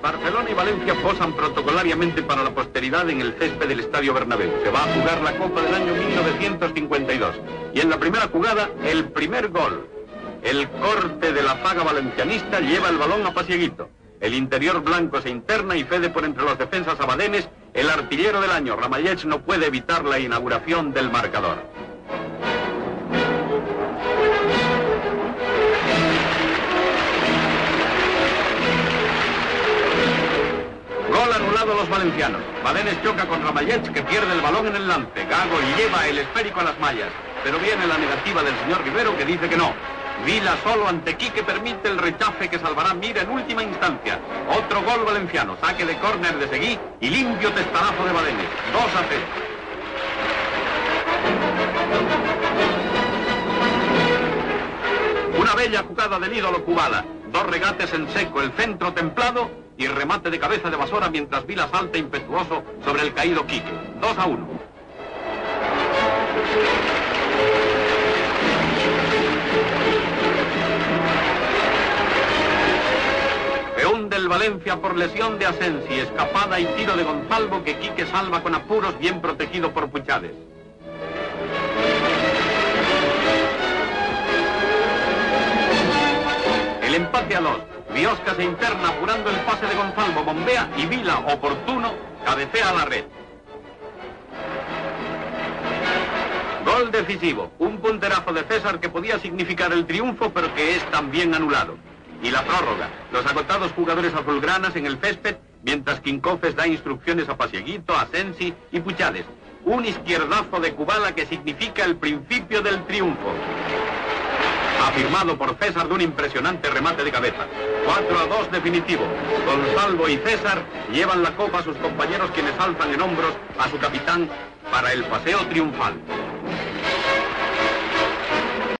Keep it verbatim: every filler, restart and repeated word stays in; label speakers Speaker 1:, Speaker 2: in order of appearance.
Speaker 1: Barcelona y Valencia posan protocolariamente para la posteridad en el césped del Estadio Bernabéu. Se va a jugar la Copa del año mil novecientos cincuenta y dos. Y en la primera jugada, el primer gol. El corte de la zaga valencianista lleva el balón a Pasieguito. El interior blanco se interna y cede por entre los defensas abadenes. El artillero del año, Ramallets, no puede evitar la inauguración del marcador. Gol anulado a los valencianos. Badenes choca con Ramallets, que pierde el balón en el lance. Gago lleva el esférico a las mallas, pero viene la negativa del señor Rivero, que dice que no. Vila solo ante Quique permite el rechace que salvará Mir en última instancia. Otro gol valenciano, saque de córner de Seguí y limpio testarazo de Badenes. dos a cero. Una bella jugada del ídolo Kubala. Dos regates en seco, el centro templado y remate de cabeza de Basora mientras Vila salta impetuoso sobre el caído Quique. dos a uno. Se hunde el Valencia por lesión de Asensi, escapada y tiro de Gonzalvo que Quique salva con apuros, bien protegido por Puchades. El empate a dos. Biosca se interna apurando el pase de Gonzalvo, bombea y Vila, oportuno, cabecea a la red. Gol decisivo, un punterazo de César que podía significar el triunfo, pero que es también anulado. Y la prórroga, los agotados jugadores azulgranas en el césped, mientras Quincofes da instrucciones a Pasieguito, a Sensi y Puchades. Un izquierdazo de Kubala que significa el principio del triunfo. Afirmado por César de un impresionante remate de cabeza. cuatro a dos definitivo. Gonzalvo y César llevan la copa a sus compañeros, quienes alzan en hombros a su capitán para el paseo triunfal.